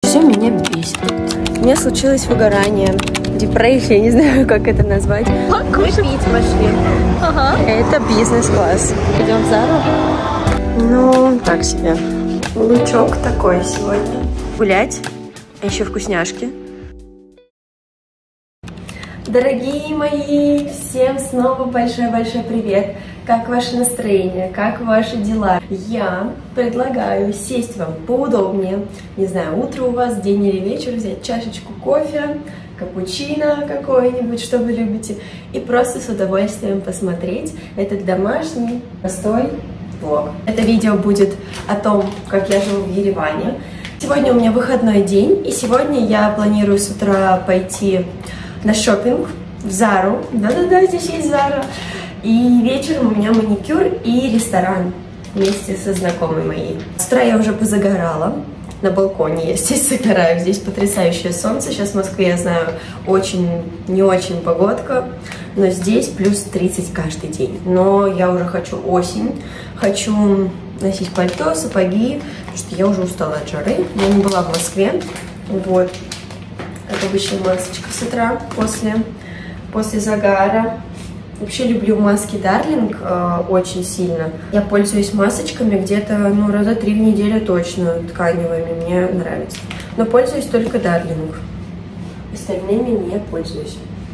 все меня бесит. У меня случилось выгорание, депрессия, не знаю, как это назвать. Мы пить пошли. Ага. Это бизнес-класс. Идем в Зару. Ну, так себе. Лучок такой сегодня. Гулять, а еще вкусняшки. Дорогие мои, всем снова большой-большой привет! Как ваше настроение? Как ваши дела? Я предлагаю сесть вам поудобнее. Не знаю, утро у вас, день или вечер, взять чашечку кофе, капучино какое-нибудь, что вы любите, и просто с удовольствием посмотреть этот домашний простой влог. Это видео будет о том, как я живу в Ереване. Сегодня у меня выходной день, и сегодня я планирую с утра пойти на шопинг в Зару. Да-да-да, здесь есть Зара. И вечером у меня маникюр и ресторан вместе со знакомой моей. С утра я уже позагорала. На балконе я здесь загораю. Здесь потрясающее солнце. Сейчас в Москве, я знаю, очень, не очень погодка. Но здесь плюс 30 каждый день. Но я уже хочу осень. Хочу носить пальто, сапоги. Потому что я уже устала от жары. Я не была в Москве. Вот. Это обычная масочка с утра после загара. Вообще люблю маски Darling очень сильно. Я пользуюсь масочками где-то раза 3 в неделю точно, тканевыми, мне нравится. Но пользуюсь только Darling. Остальными не пользуюсь.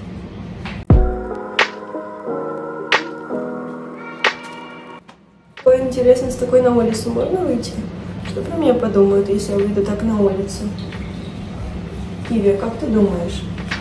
Ой, интересно, с такой на улицу можно выйти? Что про меня подумают, если я выйду так на улицу? Киви, как ты думаешь?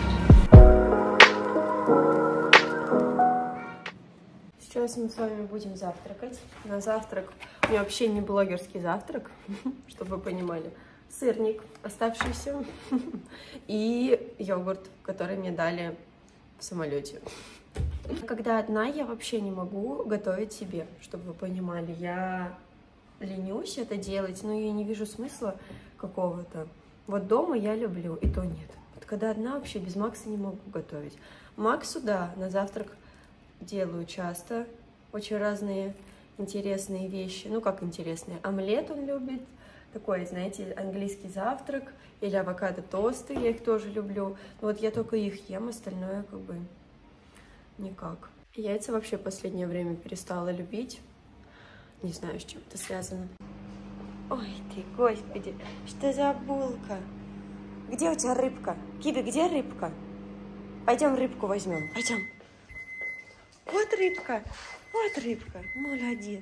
Сейчас мы с вами будем завтракать. На завтрак, у меня вообще не блогерский завтрак, чтобы вы понимали. Сырник оставшийся и йогурт, который мне дали в самолете. Когда одна, я вообще не могу готовить себе, чтобы вы понимали. Я ленюсь это делать, но я не вижу смысла какого-то. Вот дома я люблю, и то нет. Вот когда одна, вообще без Макса не могу готовить. Максу, да, на завтрак делаю часто очень разные интересные вещи. Ну, как интересные. Омлет он любит. Такой, знаете, английский завтрак. Или авокадо-тосты, я их тоже люблю. Но вот я только их ем, остальное как бы никак. Яйца вообще в последнее время перестала любить. Не знаю, с чем это связано. Ой ты, господи, что за булка? Где у тебя рыбка? Киви, где рыбка? Пойдем рыбку возьмем, пойдем. Вот рыбка, молодец.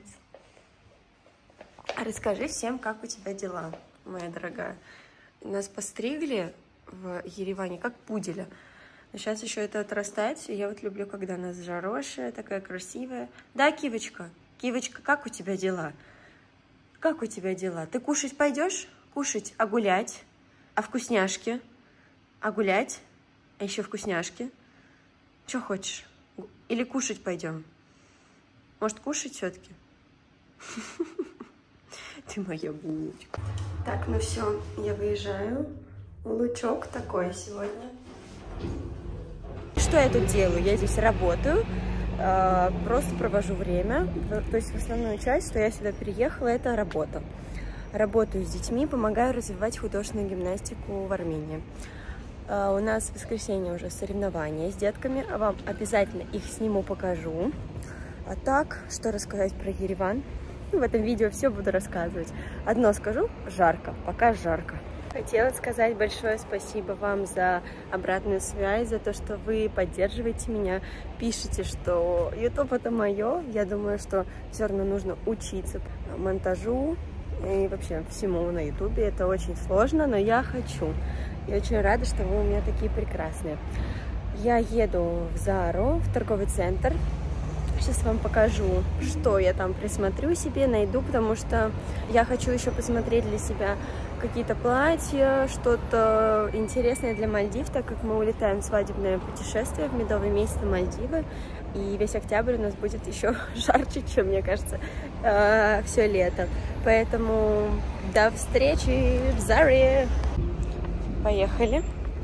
Расскажи всем, как у тебя дела, моя дорогая. Нас постригли в Ереване, как пуделя. Но сейчас еще это отрастает, и я вот люблю, когда она заросшая, такая красивая. Да, Кивочка? Кивочка, как у тебя дела? Как у тебя дела? Ты кушать пойдешь? Кушать, а гулять? А вкусняшки? А гулять? А еще вкусняшки? Что хочешь? Или кушать пойдем? Может, кушать все-таки? Ты моя булочка. Так, ну все, я выезжаю. Лучок такой сегодня. Что я тут делаю? Я здесь работаю. Просто провожу время. То есть основную часть, что я сюда переехала, это работа. Работаю с детьми, помогаю развивать художественную гимнастику в Армении. У нас в воскресенье уже соревнования с детками. Вам обязательно их сниму, покажу. А так, что рассказать про Ереван? В этом видео все буду рассказывать. Одно скажу, жарко, пока жарко. Хотела сказать большое спасибо вам за обратную связь, за то, что вы поддерживаете меня, пишете, что YouTube это мое. Я думаю, что все равно нужно учиться монтажу и вообще всему на YouTube. Это очень сложно, но я хочу. Я очень рада, что вы у меня такие прекрасные. Я еду в Зару, в торговый центр. Сейчас вам покажу, что я там присмотрю себе, найду, потому что я хочу еще посмотреть для себя какие-то платья, что-то интересное для Мальдив, так как мы улетаем в свадебное путешествие в медовый месяц на Мальдивы, и весь октябрь у нас будет еще жарче, чем, мне кажется, все лето. Поэтому до встречи в Заре! Поехали!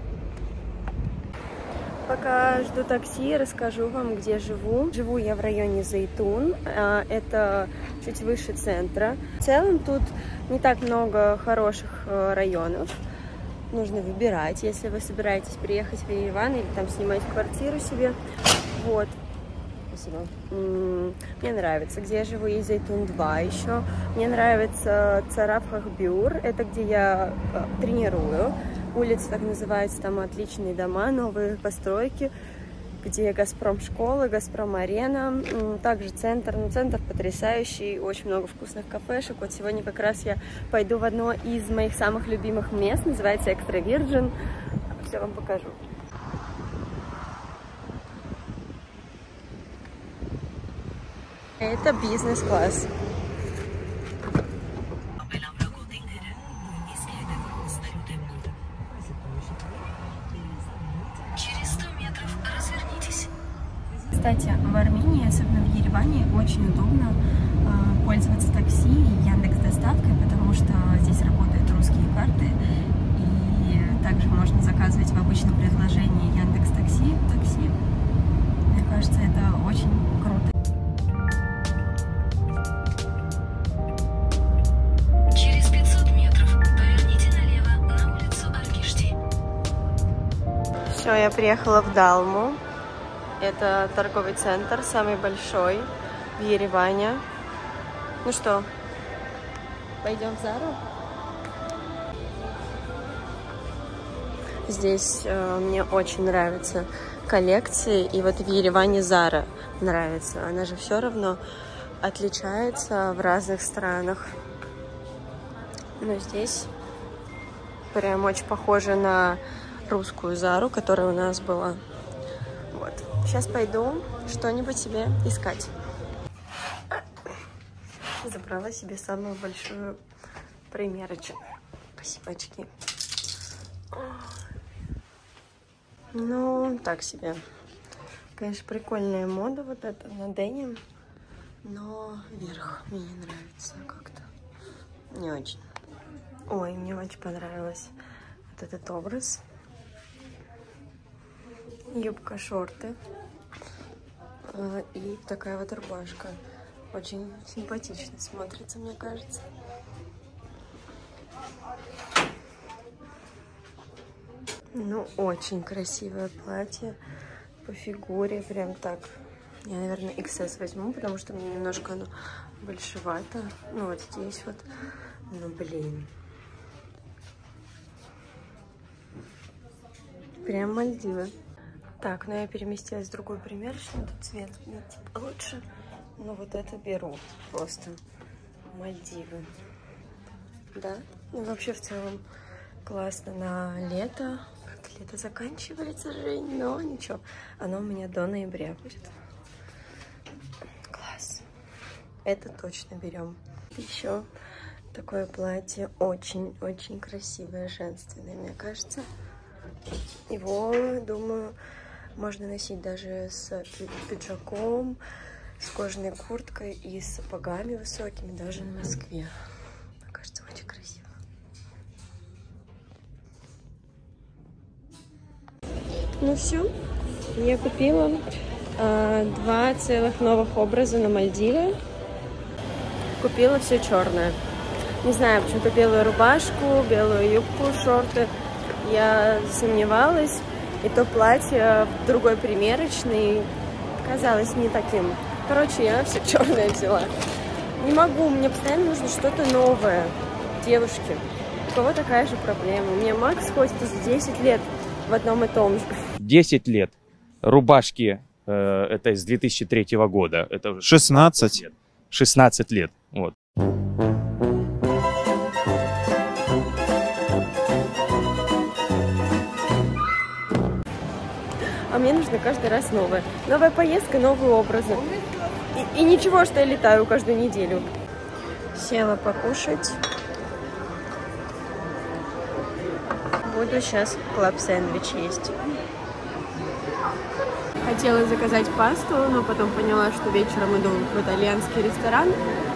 Пока жду такси, расскажу вам, где живу. Живу я в районе Зайтун, это чуть выше центра. В целом тут не так много хороших районов. нужно выбирать, если вы собираетесь приехать в Ереван или там снимать квартиру себе. Вот. Спасибо. Мне нравится, где я живу, есть Зайтун 2 еще. Мне нравится Цараф-Хахбюр, это где я тренирую. Улица так называется, там отличные дома, новые постройки, где Газпром-школа, Газпром-арена. Также центр, ну центр потрясающий, очень много вкусных кафешек. Вот сегодня как раз я пойду в одно из моих самых любимых мест, называется Extra Virgin. Все вам покажу. Это бизнес-класс. Через 100 метров развернитесь. Кстати, в Армении, особенно в Ереване, очень удобно пользоваться такси и Яндекс.Доставкой, потому что здесь работают русские карты. И также можно заказывать в обычном приложении Яндекс.Такси такси. Мне кажется, это очень круто. Все, я приехала в Далму. Это торговый центр, самый большой в Ереване. Ну что, пойдем в Зару? Здесь мне очень нравятся коллекции. И вот в Ереване Зара нравится. Она же все равно отличается в разных странах. Но здесь прям очень похоже на русскую Зару, которая у нас была. Вот. Сейчас пойду что-нибудь себе искать. Забрала себе самую большую примерочку. Спасибо, очки. Ну, так себе. Конечно, прикольная мода вот эта на деним, но верх мне не нравится как-то. Не очень. Ой, мне очень понравилось вот этот образ. Юбка, шорты и такая вот рубашка. Очень симпатично смотрится, мне кажется. Ну, очень красивое платье по фигуре, прям так. Я, наверное, XS возьму, потому что мне немножко оно большевато. Ну, вот здесь вот. Ну, блин. Прям Мальдивы. Так, ну я переместилась в другой примерочный. Тут цвет мне типа лучше. Но вот это беру. Просто Мальдивы. Да? Ну, вообще, в целом, классно на лето. Как лето заканчивается, Жень, но ничего. Оно у меня до ноября будет. Класс. Это точно берем. Еще такое платье очень-очень красивое, женственное, мне кажется. Его, думаю, можно носить даже с пиджаком, с кожаной курткой и с сапогами высокими, даже в Москве. Мне кажется, очень красиво. Ну все, я купила 2 целых новых образа на Мальдивы. Купила все черное. Не знаю, почему-то белую рубашку, белую юбку, шорты. Я сомневалась, и то платье в другой примерочной казалось не таким. Короче, я все черное взяла. Не могу, мне постоянно нужно что-то новое. Девушки, у кого такая же проблема? У меня Макс ходит уже 10 лет в одном и том же. 10 лет. Рубашки, это из 2003 года. Это 16 лет. 16 лет. Вот. А мне нужно каждый раз новое. Новая поездка, новые образы. И ничего, что я летаю каждую неделю. Села покушать. Буду сейчас клаб-сэндвич есть. Хотела заказать пасту, но потом поняла, что вечером иду в итальянский ресторан.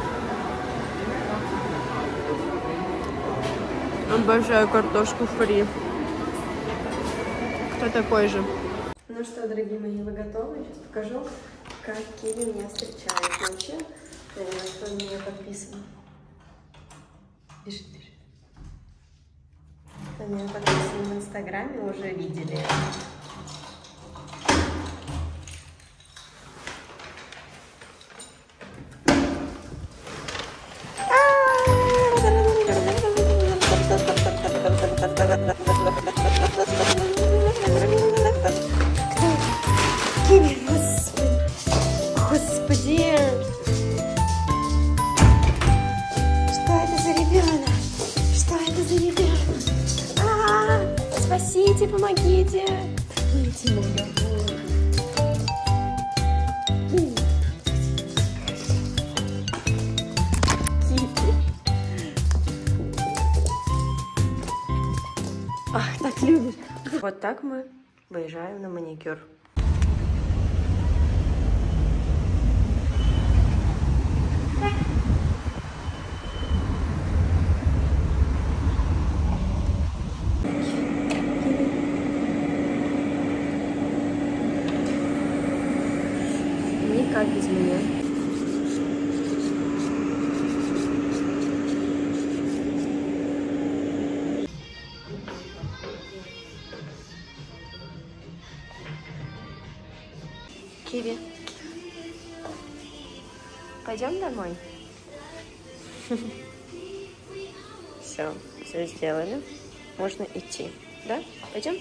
Обожаю картошку фри. Кто такой же? Ну что, дорогие мои, вы готовы? Сейчас покажу, как Киви меня встречает ночью. На что он меня подписан. Бежит, бежит. Меня подписаны в Инстаграме, уже видели. Господи! Что это за ребенок? Что это за ребенок? Спасите, помогите! Идите, моя Ах, так любишь. Вот так мы выезжаем на маникюр. Никак без меня. Киви, пойдем домой? Все сделали. Можно идти, да? Пойдем?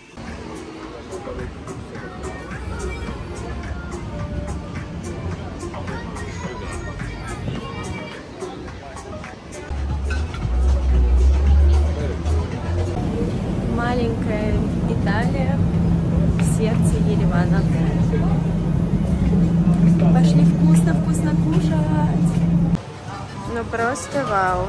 Маленькая Италия в сердце Еревана. Пошли вкусно кушать. Ну просто вау.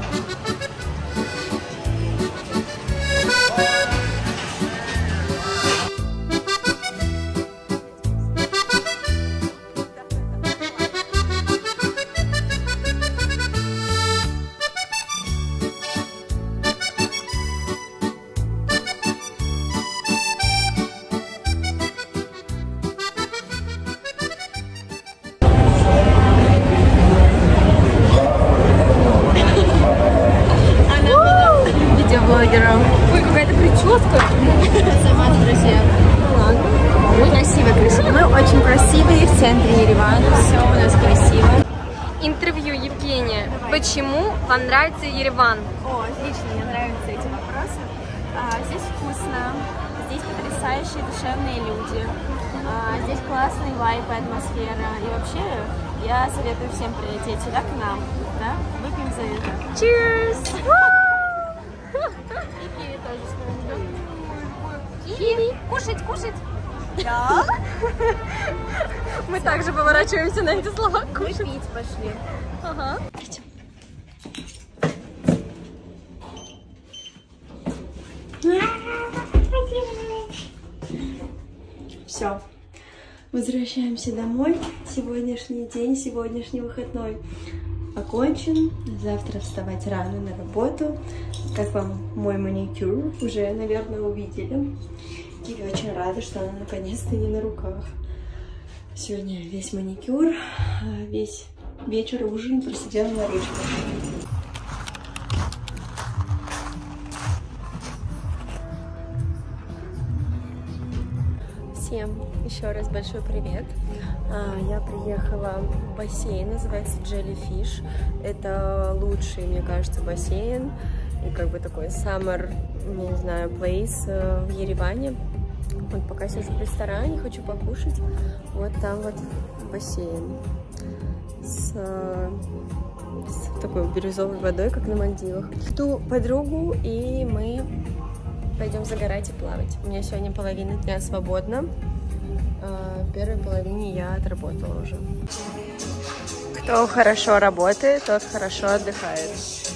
Ой, какая-то прическа. Сама, друзья. Ладно. Мы красивые. Мы очень красивые в центре Еревана. Все у нас красиво. Интервью Евгения. Почему вам нравится Ереван? О, отлично, мне нравятся эти вопросы. Здесь вкусно, здесь потрясающие душевные люди, здесь классный вайб и атмосфера. И вообще, я советую всем прилететь сюда к нам. Да? Выпьем за это. Cheers! И киви тоже скажем. Киви! Кушать, кушать! Да? Мы также поворачиваемся на эти слова. Мы пить пошли. Ага. Все. Возвращаемся домой. Сегодняшний день, сегодняшний выходной окончен. Завтра вставать рано на работу. Как вам мой маникюр? Уже, наверное, увидели. Киви очень рада, что она наконец-то не на руках. Сегодня весь маникюр, весь вечер ужин просидела на ручках. Всем еще раз большой привет. Я приехала в бассейн, называется Jellyfish. Это лучший, мне кажется, бассейн. И как бы такой summer, не знаю, place в Ереване. Вот пока сейчас в ресторане, хочу покушать. Вот там вот бассейн с такой бирюзовой водой, как на Мальдивах. Жду подругу, и мы пойдем загорать и плавать. У меня сегодня половина дня свободна. В первой половине я отработала уже. Кто хорошо работает, тот хорошо отдыхает.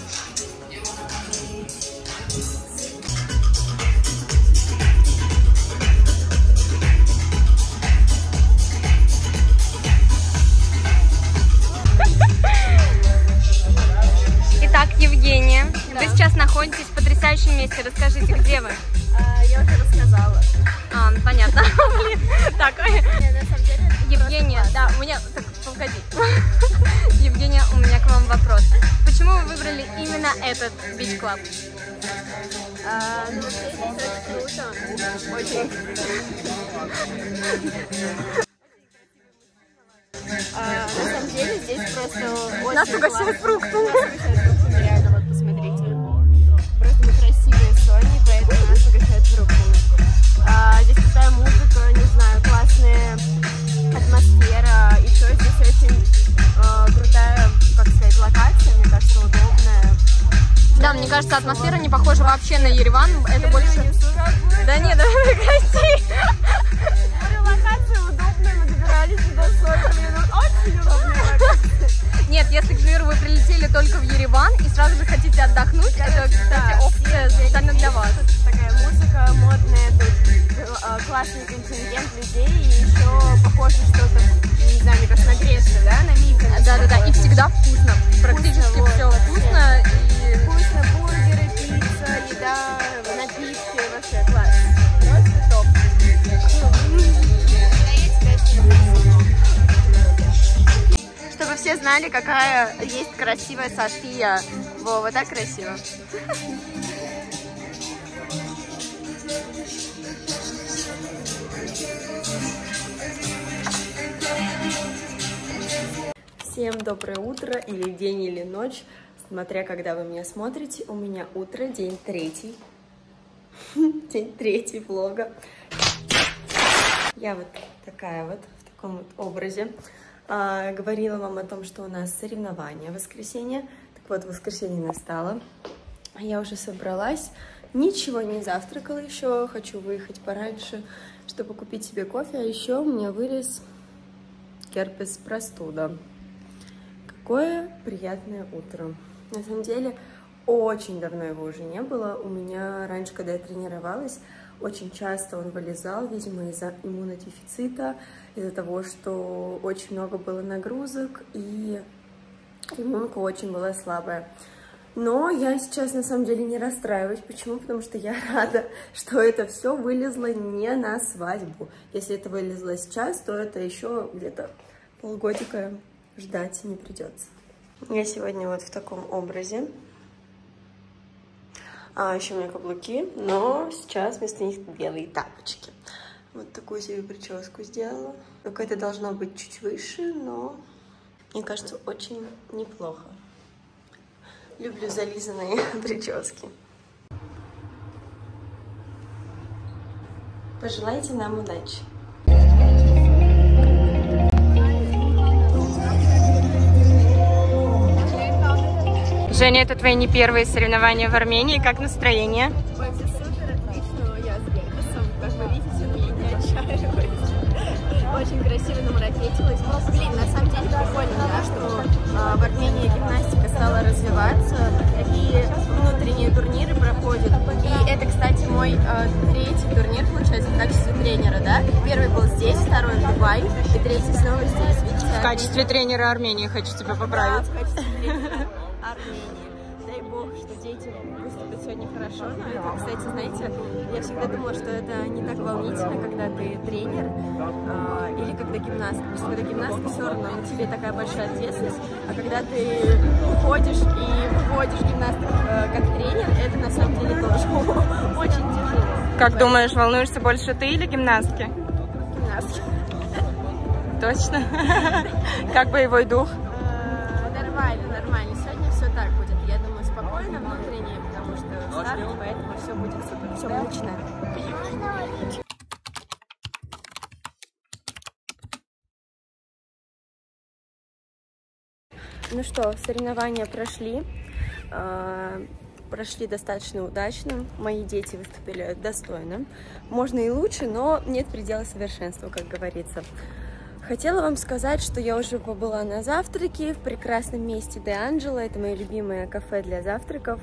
Итак, Евгения, вы сейчас находитесь в потрясающем месте. Расскажите, где вы? Я уже рассказала. Понятно. Так, На самом деле, Евгения, да, у меня... Так, погоди. Евгения, у меня к вам вопрос. Почему вы выбрали именно этот бич-клаб? Ну, здесь очень круто, очень. На самом деле здесь просто очень Нас угощают фруктами. Реально, вот посмотрите. Просто мы красивые с Соней, поэтому нас угощают фруктами. Здесь крутая музыка, не знаю, классная атмосфера. Еще здесь очень крутая, как сказать, локация, мне кажется, удобная. Да, мне кажется, атмосфера не похожа вообще на Ереван. Это больше... Да нет, давай прекрати. Локация удобная, мы добирались сюда 40 минут. Очень удобная локация. Нет, если, к примеру, вы прилетели только в Ереван и сразу же хотите отдохнуть, это, кстати, опция специально для вас. Такая музыка модная, тут классный контингент людей, и еще похоже что-то, не знаю, мне кажется, на Грецию, да, на Миконосе. Да-да-да, и всегда вкусно. Практически вот, все вкусно. И... Вкусно, бургеры, пицца, еда, напитки, вообще класс. Просто топ. Чтобы все знали, какая есть красивая София. Вова, так красиво. Всем доброе утро, или день, или ночь, смотря когда вы меня смотрите. У меня утро, день третий. День третий влога. Я вот такая вот, в таком вот образе. Говорила вам о том, что у нас соревнования в воскресенье. Так вот, воскресенье настало. Я уже собралась. Ничего не завтракала еще. Хочу выехать пораньше, чтобы купить себе кофе. А еще у меня вылез герпес, простуда. Какое приятное утро. На самом деле, очень давно его уже не было. У меня раньше, когда я тренировалась, очень часто он вылезал, видимо, из-за иммунодефицита, из-за того, что очень много было нагрузок, и иммунка очень была слабая. Но я сейчас, на самом деле, не расстраиваюсь. Почему? Потому что я рада, что это все вылезло не на свадьбу. Если это вылезло сейчас, то это еще где-то полгодика ждать не придется. Я сегодня вот в таком образе. Еще у меня каблуки, но сейчас вместо них белые тапочки. Вот такую себе прическу сделала. Только это должно быть чуть выше, но мне кажется, очень неплохо. Люблю зализанные прически. Пожелайте нам удачи. Женя, это твои не первые соревнования в Армении. Как настроение? Вообще супер, отлично. Я с герпесом, как вы видите, меня не отчаивает. Очень красиво на ответилась. Блин, на самом деле прикольно, да, что в Армении гимнастика стала развиваться. Такие внутренние турниры проходят. И это, кстати, мой третий турнир, получается, в качестве тренера, да? Первый был здесь, второй в Дубае, и третий снова здесь. Видите? В качестве тренера Армении хочу тебя поправить. Да, в качестве тренера Армении. Дай бог, что дети выступят сегодня хорошо. Но это, кстати, знаете, я всегда думала, что это не так волнительно, когда ты тренер или когда гимнастка. Потому что когда гимнастка, все равно на тебе такая большая ответственность. А когда ты уходишь и выводишь гимнасток как тренер, это на самом деле тоже очень тяжело. Как думаешь, волнуешься больше ты или гимнастки? Гимнастки. Точно? Как боевой дух? Нормально, нормально. Сегодня все так будет. Я думаю, спокойно внутренне, потому что старт, поэтому все будет супер. Все, мы начинаем. Ну что, соревнования прошли. Прошли достаточно удачно. Мои дети выступили достойно. Можно и лучше, но нет предела совершенства, как говорится. Хотела вам сказать, что я уже побыла на завтраке в прекрасном месте Де Анджело. Это мое любимое кафе для завтраков.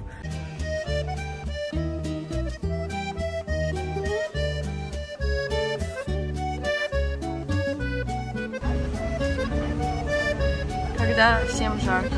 Когда всем жарко.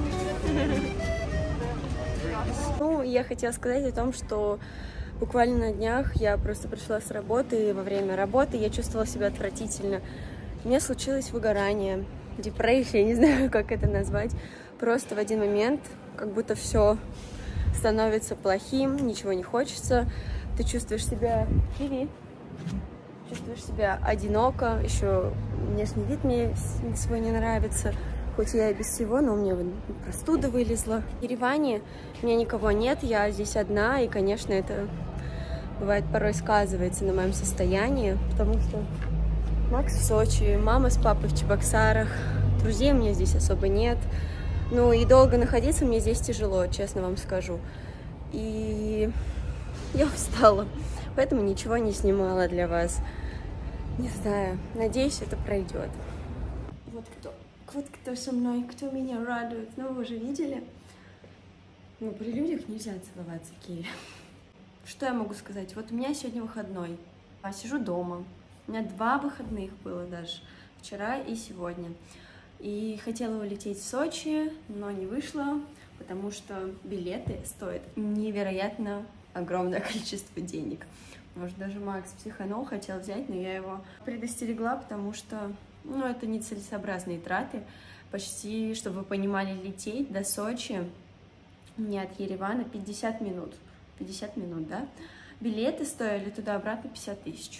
Ну, я хотела сказать о том, что буквально на днях я просто пришла с работы, и во время работы я чувствовала себя отвратительно. У меня случилось выгорание, депрессия, я не знаю, как это назвать. Просто в один момент как будто все становится плохим, ничего не хочется, ты чувствуешь себя... Чувствуешь себя одиноко, еще внешний вид мне свой не нравится, хоть я и без всего, но у меня простуда вылезла. В Ереване у меня никого нет, я здесь одна, и, конечно, это бывает порой сказывается на моем состоянии, потому что Макс в Сочи, мама с папой в Чебоксарах, друзей у меня здесь особо нет. Ну и долго находиться мне здесь тяжело, честно вам скажу. И я устала, поэтому ничего не снимала для вас. Не знаю, надеюсь, это пройдет. Вот кто со мной, кто меня радует. Ну, вы уже видели? Ну, при людях нельзя целоваться, Кири. Что я могу сказать? Вот у меня сегодня выходной. Сижу дома. У меня 2 выходных было даже. Вчера и сегодня. И хотела улететь в Сочи, но не вышло, потому что билеты стоят невероятно огромное количество денег. Может, даже Макс психанул, хотел взять, но я его предостерегла, потому что, ну, это нецелесообразные траты. Почти, чтобы вы понимали, лететь до Сочи мне от Еревана 50 минут. 50 минут, да? Билеты стоили туда-обратно 50 тысяч.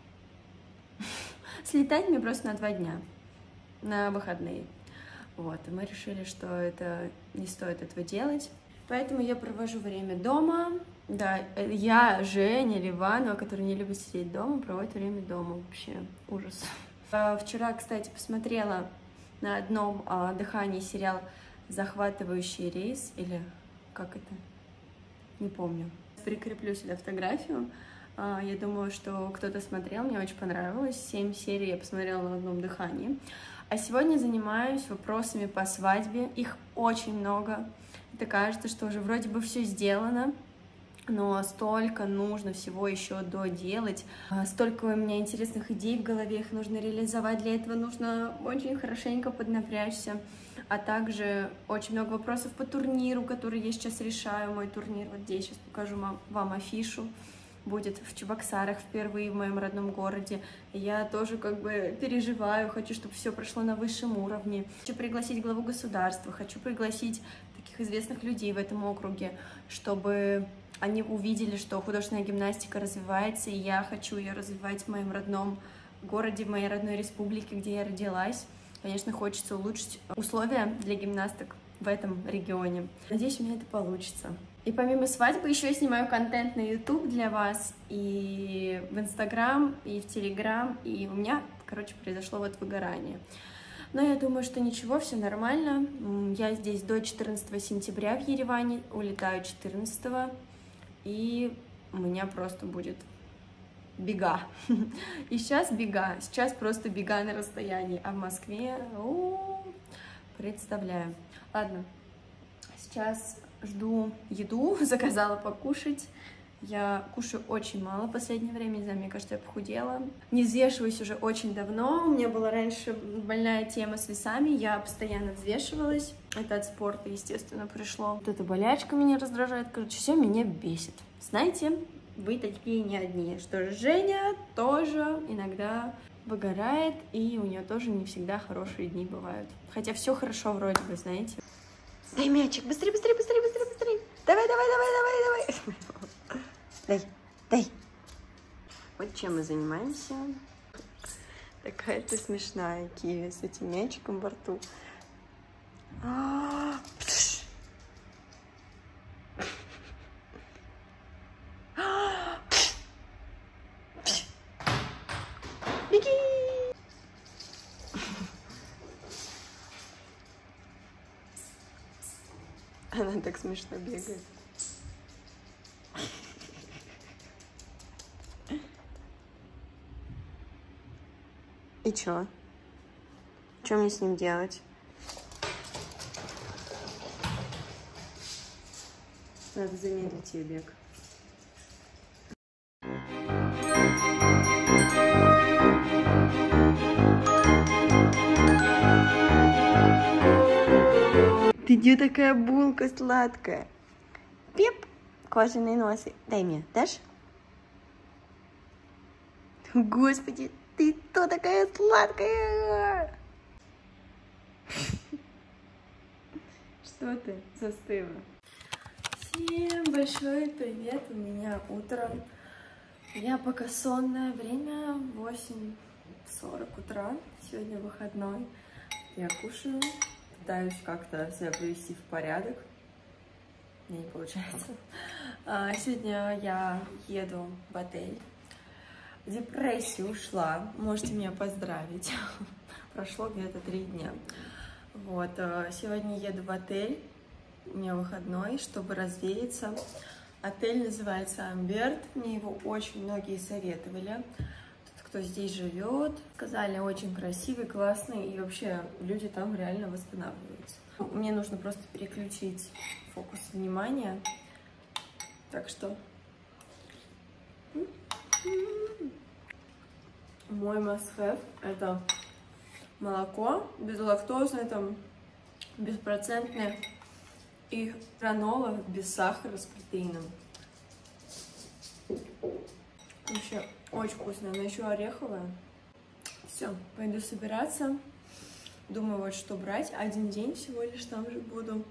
Слетать мне просто на 2 дня, на выходные. Вот, и мы решили, что это не стоит этого делать. Поэтому я провожу время дома. Да, я, Женя Ливанова, которая не любит сидеть дома, проводит время дома. Вообще ужас. Вчера, кстати, посмотрела на одном дыхании сериал «Захватывающий рейс», или как это? Не помню. Прикреплю сюда фотографию. Я думаю, что кто-то смотрел, мне очень понравилось. 7 серий я посмотрела на одном дыхании. А сегодня занимаюсь вопросами по свадьбе. Их очень много. Это кажется, что уже вроде бы все сделано, но столько нужно всего еще доделать. Столько у меня интересных идей в голове, их нужно реализовать. Для этого нужно очень хорошенько поднапрячься. А также очень много вопросов по турниру, который я сейчас решаю. Мой турнир, вот здесь сейчас покажу вам афишу. Будет в Чебоксарах впервые в моем родном городе. Я тоже как бы переживаю, хочу, чтобы все прошло на высшем уровне. Хочу пригласить главу государства, хочу пригласить таких известных людей в этом округе, чтобы они увидели, что художественная гимнастика развивается, и я хочу ее развивать в моем родном городе, в моей родной республике, где я родилась. Конечно, хочется улучшить условия для гимнасток в этом регионе. Надеюсь, у меня это получится. И помимо свадьбы еще я снимаю контент на YouTube для вас, и в Instagram, и в Telegram, и у меня, короче, произошло вот выгорание. Но я думаю, что ничего, все нормально. Я здесь до 14 сентября в Ереване, улетаю 14, и у меня просто будет бега. И сейчас бега, сейчас просто бега на расстоянии, а в Москве, представляю. Ладно, сейчас жду еду, заказала покушать. Я кушаю очень мало в последнее время, не знаю, мне кажется, я похудела. Не взвешиваюсь уже очень давно, у меня была раньше больная тема с весами, я постоянно взвешивалась. Это от спорта, естественно, пришло. Вот эта болячка меня раздражает, короче, все меня бесит. Знаете, вы такие не одни, что Женя тоже иногда выгорает, и у нее тоже не всегда хорошие дни бывают. Хотя все хорошо вроде бы, знаете. Дай мячик, быстрее, быстрее, быстрее, быстрее, быстрее. Давай, давай, давай, давай, давай. Дай. Вот чем мы занимаемся. Такая ты смешная, Киви, с этим мячиком во рту. Беги! Она так смешно бегает. И чё? Что мне с ним делать? Надо замедлить ее бег. Ты где такая булка сладкая? Пип, кожаные носы. Дай мне, дашь? Господи, ты кто такая сладкая? Что ты застыла? Всем большой привет, у меня утро. Я пока сонное, время 8:40 утра, сегодня выходной. Я кушаю, пытаюсь как-то себя привести в порядок, мне не получается. Сегодня я еду в отель, в депрессию ушла, можете меня поздравить, прошло где-то 3 дня. Вот, сегодня еду в отель, у меня выходной, чтобы развеяться. Отель называется Амберт, мне его очень многие советовали. Тот, кто здесь живет, сказали, очень красивый, классный, и вообще люди там реально восстанавливаются. Мне нужно просто переключить фокус внимания, так что мой must-have — это молоко безлактозное, там беспроцентное, и гранола без сахара с протеином. Вообще очень вкусная, она еще ореховая. Все, пойду собираться. Думаю, вот что брать. 1 день всего лишь там же буду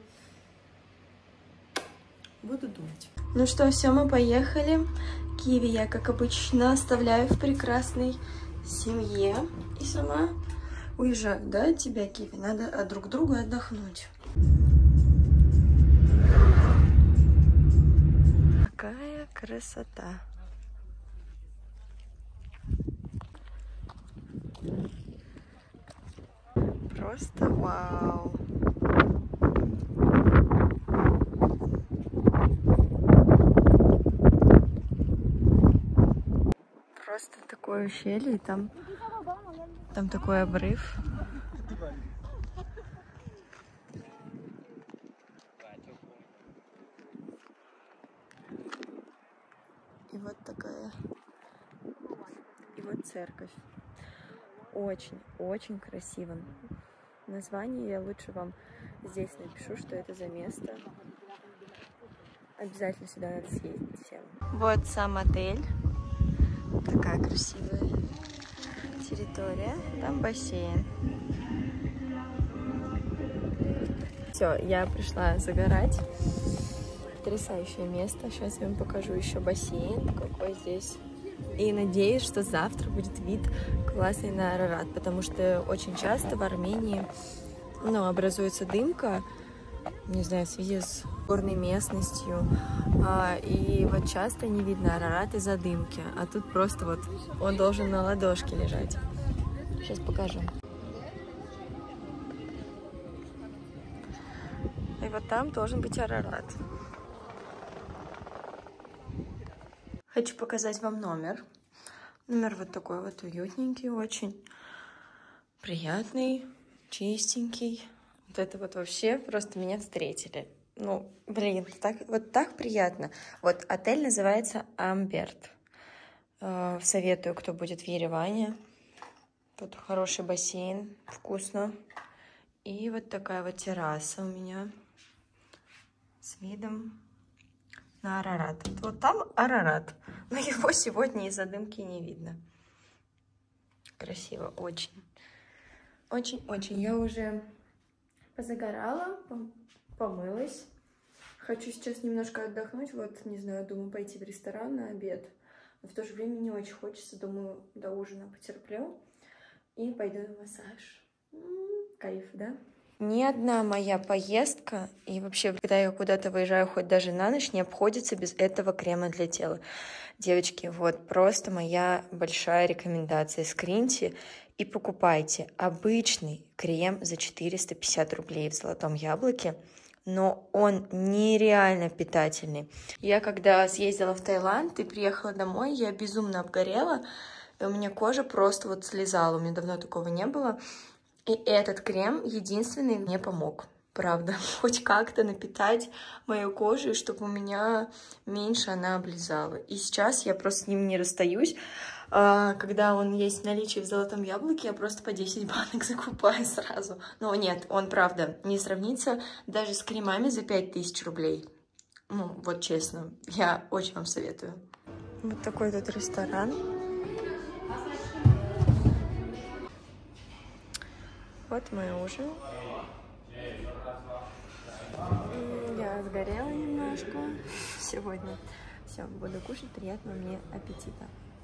думать. Ну что, все, мы поехали. Киви я, как обычно, оставляю в прекрасной семье. И сама уезжаю, да, от тебя, Киви? Надо друг другу отдохнуть. Какая красота! Просто вау! Просто такое ущелье, и там такой обрыв. И вот такая, и вот церковь. Очень красиво. Название я лучше вам здесь напишу, что это за место. Обязательно сюда надо съездить всем. Вот сам отель. Такая красивая территория. Там бассейн. Все, я пришла загорать. Потрясающее место. Сейчас я вам покажу еще бассейн, какой здесь. И надеюсь, что завтра будет вид классный на Арарат, потому что очень часто в Армении, образуется дымка, не знаю, в связи с горной местностью, и вот часто не видно Арарат из-за дымки, а тут просто вот он должен на ладошке лежать. Сейчас покажу. И вот там должен быть Арарат. Хочу показать вам номер. Номер вот такой вот уютненький, очень приятный, чистенький. Вот это вот вообще просто меня встретили. Ну, блин, так приятно. Вот отель называется Амберт. Советую, кто будет в Ереване. Тут хороший бассейн, вкусно. И вот такая вот терраса у меня с видом на Арарат. Вот там Арарат, но его сегодня из-за дымки не видно. Красиво, очень. Очень. Я уже позагорала, помылась. Хочу сейчас немножко отдохнуть. Вот, не знаю, думаю пойти в ресторан на обед. Но в то же время не очень хочется. Думаю, до ужина потерплю. И пойду на массаж. Кайф, да? Ни одна моя поездка, и вообще, когда я куда-то выезжаю, хоть даже на ночь, не обходится без этого крема для тела. Девочки, вот просто моя большая рекомендация. Скриньте и покупайте обычный крем за 450 рублей в Золотом Яблоке, но он нереально питательный. Я когда съездила в Таиланд и приехала домой, я безумно обгорела, и у меня кожа просто вот слезала, у меня давно такого не было. И этот крем единственный мне помог, правда, хоть как-то напитать мою кожу, чтобы у меня меньше она облизала. И сейчас я просто с ним не расстаюсь. Когда он есть в наличии в Золотом Яблоке, я просто по 10 банок закупаю сразу. Но нет, он, правда, не сравнится даже с кремами за 5000 рублей. Ну, вот честно, я очень вам советую. Вот такой тут ресторан. Вот мой ужин. Я Я сгорела немножко сегодня. Все, буду кушать. Приятного мне аппетита.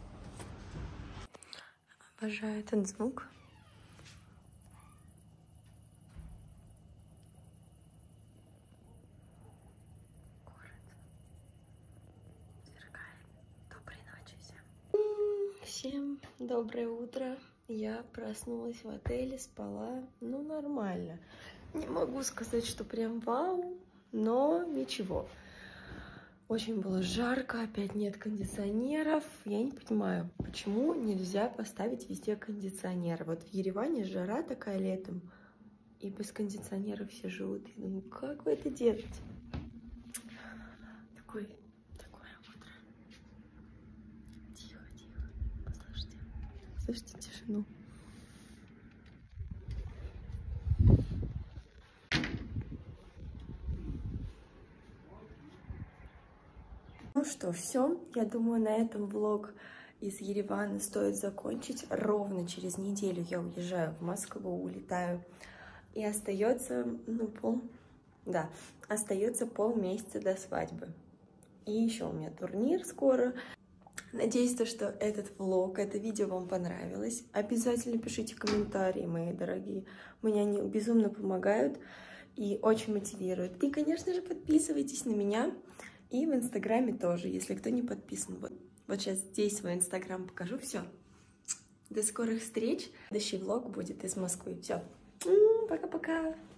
Обожаю этот звук. Всем доброе утро. Я проснулась в отеле, спала, ну, нормально. Не могу сказать, что прям вау, но ничего. Очень было жарко, опять нет кондиционеров. Я не понимаю, почему нельзя поставить везде кондиционер. Вот в Ереване жара такая летом, и без кондиционеров все живут. Я думаю, как вы это делаете? Такое утро. Тихо. Слышите тишину? Ну что, все. Я думаю, на этом влог из Еревана стоит закончить. Ровно через неделю я уезжаю в Москву, улетаю. И остается, остается полмесяца до свадьбы. И еще у меня турнир скоро. Надеюсь, что этот влог, это видео вам понравилось. Обязательно пишите комментарии, мои дорогие. Мне они безумно помогают и очень мотивируют. И, конечно же, подписывайтесь на меня. И в Инстаграме тоже, если кто не подписан. Вот сейчас здесь свой Инстаграм покажу. Все. До скорых встреч. Следующий влог будет из Москвы. Все. Пока-пока.